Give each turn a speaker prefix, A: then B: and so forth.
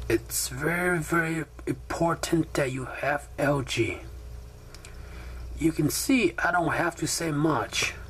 A: It's very, very important that you have algae. You can see I don't have to say much.